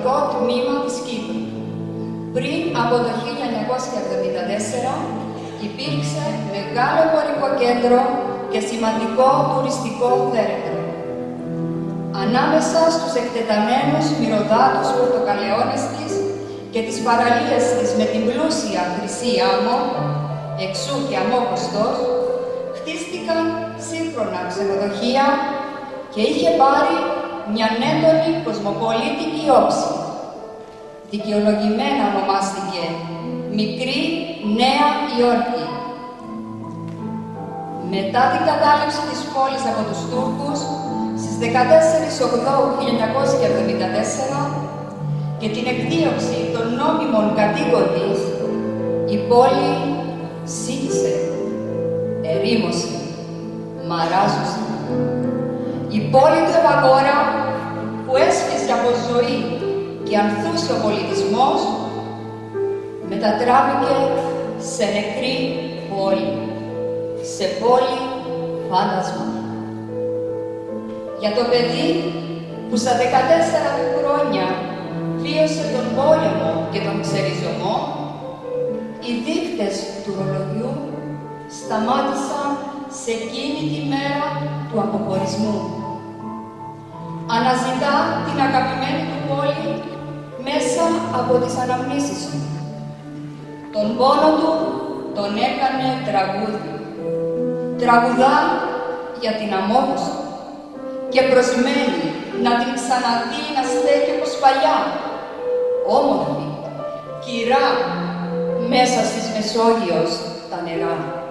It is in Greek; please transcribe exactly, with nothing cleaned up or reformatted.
ανατολικό τμήμα της Κύπρου. Πριν από το χίλια εννιακόσια εβδομήντα τέσσερα υπήρξε μεγάλο εμπορικό κέντρο και σημαντικό τουριστικό θέρετρο. Ανάμεσα στους εκτεταμένους μυρωδάτους πορτοκαλαιώνες της και τις παραλίες της με την πλούσια χρυσή άμμο, εξού και αμμόκοστος, χτίστηκαν σύγχρονα ξενοδοχεία και είχε πάρει μια έντονη κοσμοπολίτικη όψη. Δικαιολογημένα ονομάστηκε Μικρή Νέα Υόρκη. Μετά την κατάληψη της πόλης από τους Τούρκους στις δεκατέσσερις Οκτώβρου χίλια εννιακόσια εβδομήντα τέσσερα και την εκδίωξη των νόμιμων κατοίκων της, η πόλη σύγχυσε, ερήμωσε, μαράζωσε. Η πόλη του Ευαγόρα, που έσχιζε από ζωή και ανθούσε ο πολιτισμός, μετατράπηκε σε νεκρή πόλη, σε πόλη φάντασμα. Για το παιδί που στα δεκατέσσερα χρόνια βίωσε τον πόλεμο και τον ξεριζωμό, οι δείκτες του ρολογιού σταμάτησαν σε εκείνη τη μέρα του αποχωρισμού. Αναζητά την αγαπημένη του πόλη μέσα από τις αναμνήσεις του. Τον πόνο του τον έκανε τραγούδι. Τραγουδά για την αμμόκοστο και προσμένει να την ξαναδεί να στέκει όπως παλιά, όμορφη, κυρά, μέσα στις Μεσόγειος τα νερά.